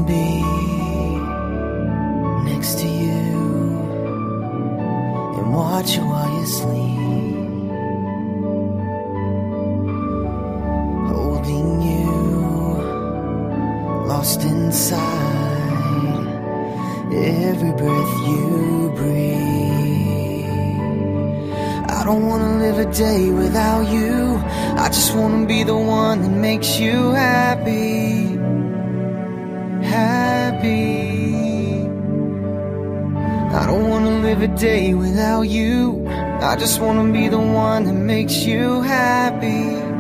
wanna be next to you and watch you while you sleep, holding you, lost inside every breath you breathe. I don't wanna live a day without you. I just wanna be the one that makes you happy, happy. I don't wanna live a day without you. I just wanna be the one that makes you happy.